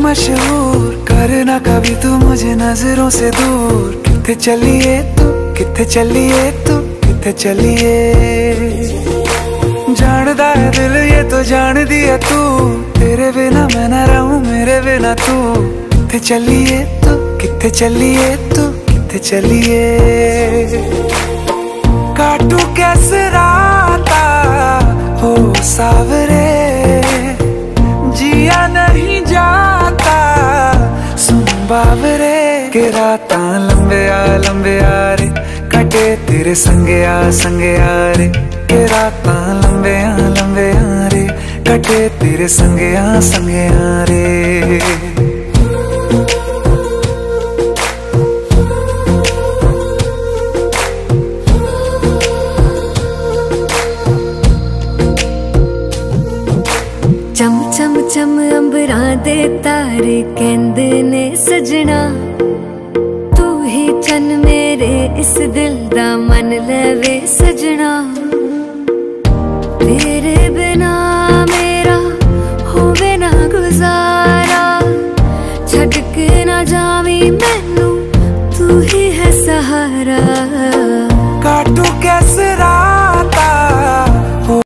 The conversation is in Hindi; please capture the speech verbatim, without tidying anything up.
मशहूर, करना कभी तू मुझे नजरों से दूर। किथे चलिए तू, किथे चलिए तू, किथे चलिए। जानदा है दिल ये तो जान दिया तू, तेरे बिना मैं ना रहूं मेरे बिना तू। किथे चलिए तू, किथे चलिए तू, किथे चलिए। काटू कैसे राता हो सावरे, जिया नहीं जाता सुन बावरे। के राता लंबे आ लंबे आ रे, कटे तेरे संगे आ संगे आ रे। के राता लंबे आ लंबे आ रे, कटे तेरे संगे आ संगे आ रे। चम चम चम अंबरां दे तारे कहंदे ने सजना, तू ही चन मेरे इस दिल दा मन लवे सजना।